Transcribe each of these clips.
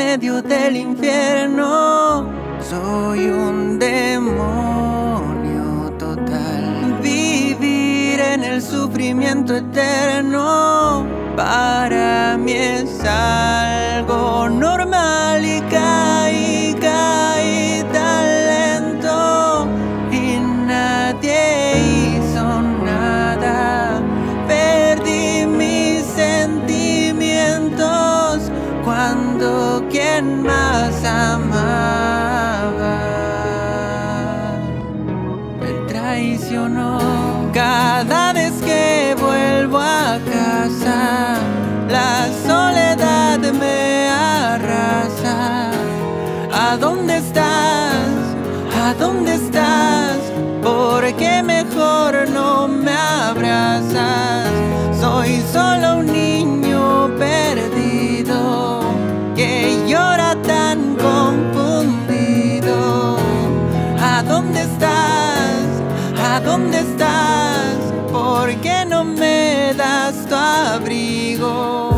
medio del infierno. Soy un demonio total. Vivir en el sufrimiento eterno para mí es algo normal y caí tan lento y nadie hizo nada. Perdí mis sentimientos cuando quien más amaba me traicionó. Cada vez que vuelvo a casa, la soledad me arrasa. ¿A dónde estás? ¿A dónde estás? ¿Por qué mejor no me abrazas? Soy solo un niño perdido que llora tan confundido. ¿A dónde estás? ¿A dónde estás? ¿Por qué no me das tu abrigo?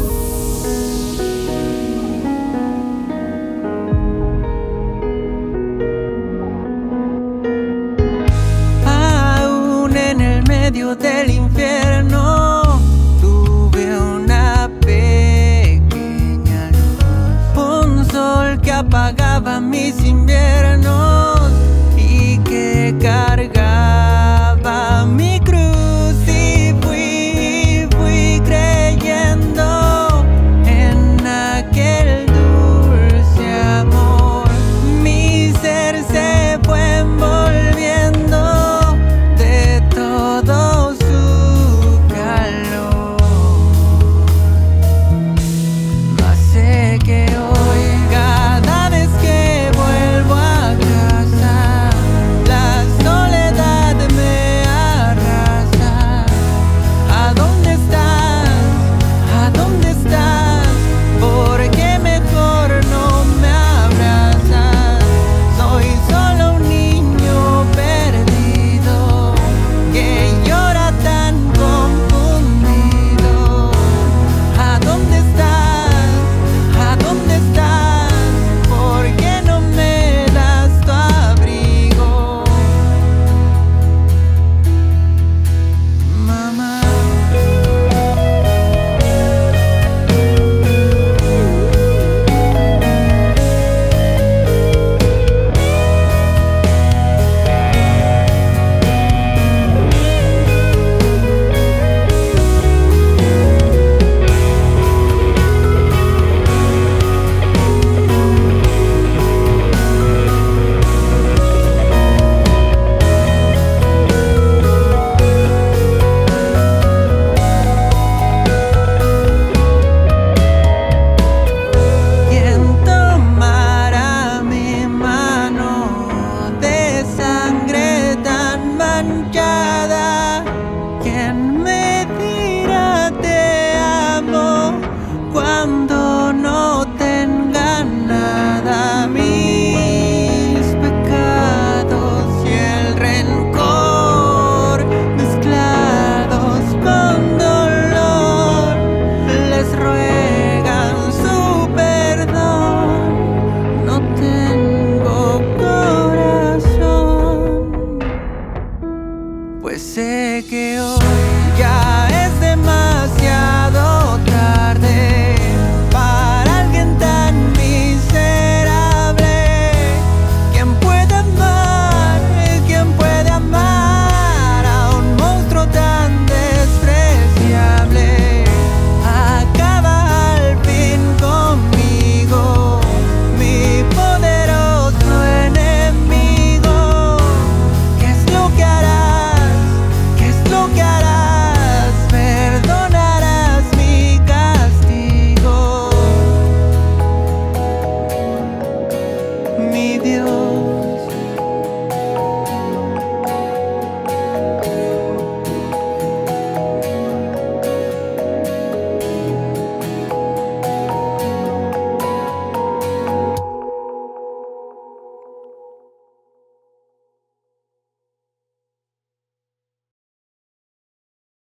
Aún en el medio del infierno tuve una pequeña luz, un sol que apagaba mis inviernos y que cargaba mi cruz. Y fui creyendo en aquel dulce amor. Mi ser se fue envolviendo de todo su calor. Mas sé que hoy, cada vez que vuelvo a casa, la soledad me arrasa. ¿A dónde estás? ¿A dónde estás? ¿Por qué mejor no me abrazas? Soy solo un niño perdido que llora tan confundido. ¿A dónde estás? ¿A dónde estás? ¿Por qué no me das tu abrigo? Mamá. Quien tomará mi mano de sangre tan manchada, quien me dirá te amo cuando no tenga nada. Mis pecados y el rencor mezclados con dolor les ruegan su perdón. No tengo corazón, pues sé que hoy ya